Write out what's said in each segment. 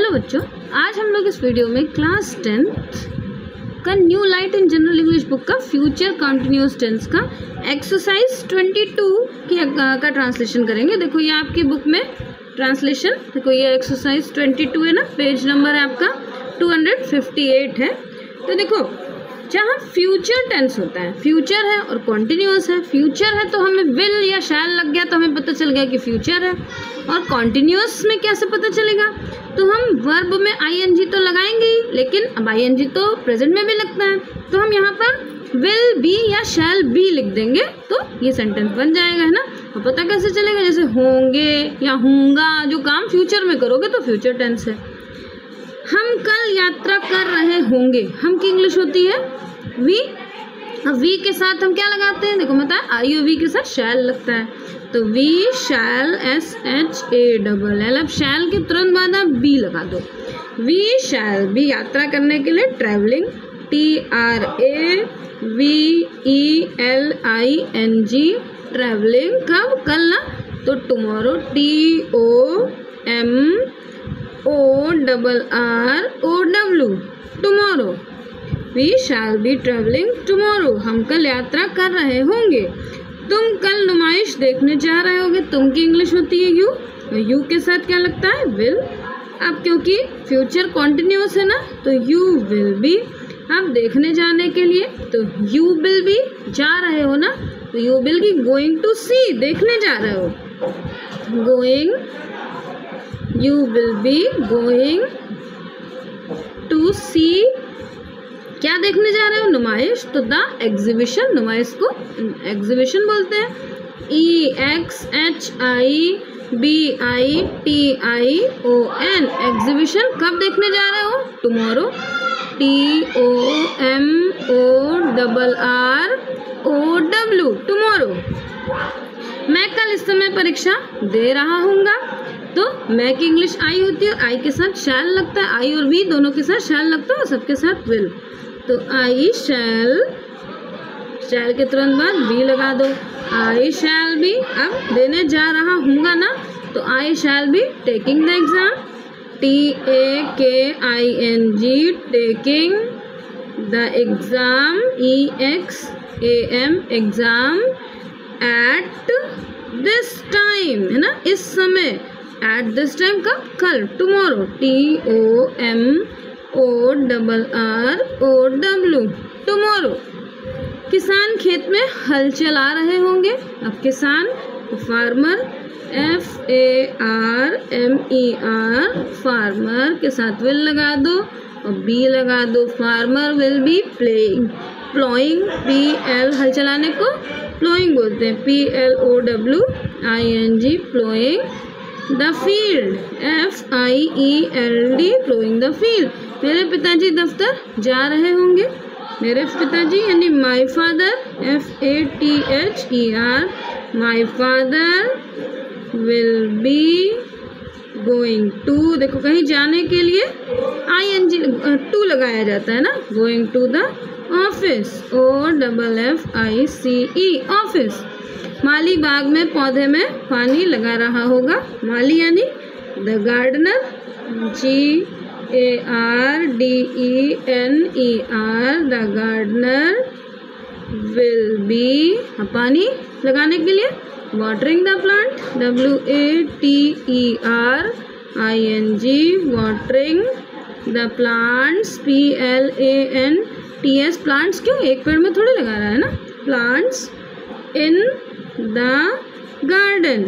Hello बच्चों, आज हम लोग इस वीडियो में क्लास 10th का new light in general English book का फ्यूचर कंटिन्यूअस टेंस का एक्सरसाइज 22 का ट्रांसलेशन करेंगे। देखो ये आपकी बुक में ट्रांसलेशन, देखो ये एक्सरसाइज 22 है ना, पेज नंबर है आपका 258 है। तो देखो जहाँ फ्यूचर टेंस होता है, फ्यूचर है और कॉन्टिन्यूअस है। फ्यूचर है तो हमें विल या शैल लग गया तो हमें पता चल गया कि फ्यूचर है। और कॉन्टिन्यूअस में कैसे पता चलेगा, तो हम वर्ब में आईएनजी तो लगाएंगे ही, लेकिन अब आईएनजी तो प्रेजेंट में भी लगता है, तो हम यहाँ पर विल बी या शैल बी लिख देंगे तो ये सेंटेंस बन जाएगा, है ना। और पता कैसे चलेगा, जैसे होंगे या होंगा, जो काम फ्यूचर में करोगे तो फ्यूचर टेंस है। हम कल यात्रा कर रहे होंगे, हम की इंग्लिश होती है वी। अब वी के साथ हम क्या लगाते हैं, देखो मतलब आई ओ वी के साथ शैल लगता है, तो वी शैल SHALL। अब शैल के तुरंत बाद आप बी लगा दो, वी शैल बी यात्रा करने के लिए ट्रैवलिंग, TRAVELING ट्रैवलिंग। कब, कल ना, तो tomorrow TOMORROW tomorrow. We shall be travelling tomorrow, हम कल यात्रा कर रहे होंगे। तुम कल नुमाइश देखने जा रहे होगे, तुम की इंग्लिश होती है यू, यू के साथ क्या लगता है विल। अब क्योंकि फ्यूचर कॉन्टिन्यूअस है ना, तो यू विल बी। अब देखने जाने के लिए तो यू विल बी, जा रहे हो ना, तो you will be going to see, देखने जा रहे हो, going, you will be going to see, क्या देखने जा रहे हो, नुमाइश, तो द एग्जीबिशन, नुमाइश को एग्जीबिशन बोलते हैं, EXHIBITION एग्जीबिशन। कब देखने जा रहे हो, टुमारो, TOMORROW टुमारो। मैं कल इस समय परीक्षा दे रहा हूँगा, तो मैं की इंग्लिश आई होती है, आई के साथ शैल लगता है, आई और वी दोनों के साथ शैल लगता है और सबके साथ विल, तो आई शैल, शैल के तुरंत बाद बी लगा दो, आई शैल बी। अब देने जा रहा हूँगा ना, तो I shall be taking the exam, TAKING taking the exam, EXAM exam, at this time, है ना, इस समय, एट दिस टाइम कब, कल, टुमारो, TOMORROW टुमारो। किसान खेत में हल चला रहे होंगे, अब किसान, फार्मर, FARMER फार्मर के साथ विल लगा दो और बी लगा दो, farmer will be playing, ploughing, PL हल चलाने को प्लॉइंग बोलते हैं, PLOWING ploughing the field, FIELD ploughing the field. मेरे पिताजी दफ्तर जा रहे होंगे, मेरे पिताजी यानी my father, FATHER my father will be going to, देखो कहीं जाने के लिए ING टू लगाया जाता है ना, going to the office, OFFICE office. माली बाग में पौधे में पानी लगा रहा होगा, माली यानी the gardener, GARDENER the gardener will be, पानी लगाने के लिए watering the plant, WATERING watering the plants, PLANTS plants. क्यों, एक पेड़ में थोड़ी लगा रहा है ना, plants in the garden,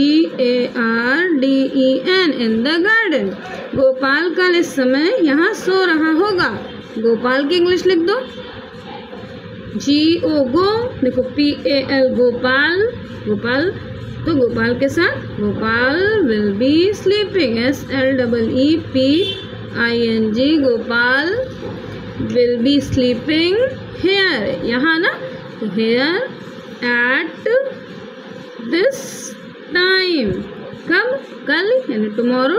GARDEN in the garden. Gopal कल इस समय यहाँ सो रहा होगा, गोपाल की इंग्लिश लिख दो, GO गो, देखो PAL गोपाल, गोपाल, तो गोपाल के साथ Gopal will be sleeping, SLEEPING Gopal will be sleeping here, यहाँ ना, तो हेयर एट दिस टाइम, कब, कल यानी टुमारो,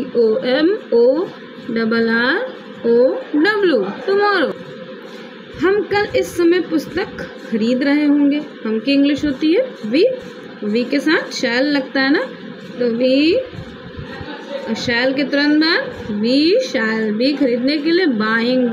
TOMORROW टुमारो। हम कल इस समय पुस्तक खरीद रहे होंगे, हम की इंग्लिश होती है वी, वी के साथ शैल लगता है ना, तो वी शैल के तुरंत बाद वी शैल बी खरीदने के लिए, बाइंग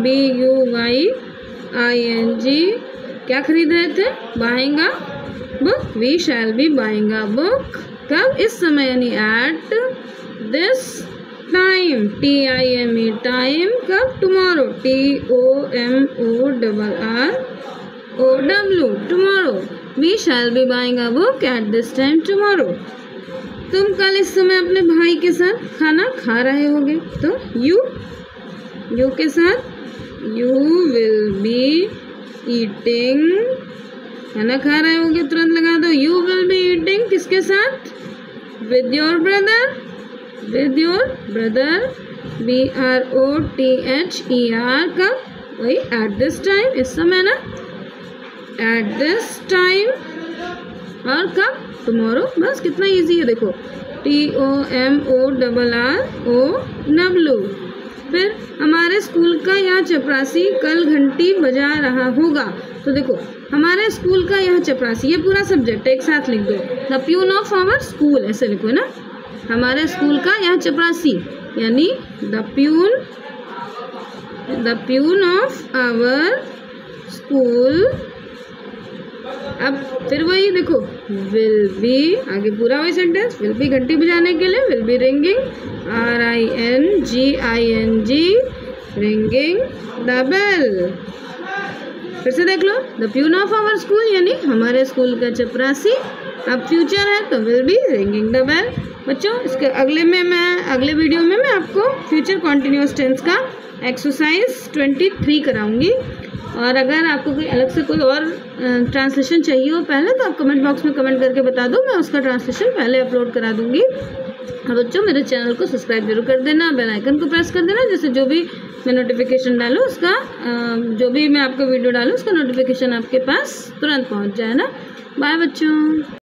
BUYING क्या खरीद रहे थे, buying a book, we shall be buying a book कब, इस समय यानी at this time TIME time कब, tomorrow TOMORROW tomorrow, we shall be buying a book at this time tomorrow. तुम कल इस समय अपने भाई के साथ खाना खा रहे होगे, तो यू के साथ यू विल बी ईटिंग, खाना खा रहे होगे तुरंत लगा दो, यू विल बी ईटिंग किसके साथ, विद योर ब्रदर BROTHER कब, वही एट दिस टाइम, इस समय ना, एट दिस टाइम, और कब, टुमारो। बस कितना इजी है देखो, TOMORROW। फिर हमारे स्कूल का यह चपरासी कल घंटी बजा रहा होगा, तो देखो हमारे स्कूल का यह चपरासी, ये पूरा सब्जेक्ट एक साथ लिख दो, the peon of our school ऐसे लिखो ना, हमारे स्कूल का यह चपरासी यानी the peon of our school. अब फिर वही देखो, विल बी, आगे पूरा वही सेंटेंस, विल बी घंटी बजाने के लिए, will be ringing RINGING ringing the bell. फिर से देख लो, the peon of our school यानी हमारे स्कूल का चपरासी, अब फ्यूचर है तो will be ringing the bell. बच्चों इसके अगले वीडियो में मैं आपको फ्यूचर कॉन्टिन्यूअस टेंस का एक्सरसाइज 23 कराऊंगी, और अगर आपको कोई अलग से कोई और ट्रांसलेशन चाहिए हो पहले, तो आप कमेंट बॉक्स में कमेंट करके बता दो, मैं उसका ट्रांसलेशन पहले अपलोड करा दूंगी। और बच्चों मेरे चैनल को सब्सक्राइब जरूर कर देना, बेल आइकन को प्रेस कर देना, जिससे जो भी मैं नोटिफिकेशन डालूँ उसका, जो भी मैं आपको वीडियो डालूँ उसका नोटिफिकेशन आपके पास तुरंत पहुँच जाए ना। बाय बच्चों।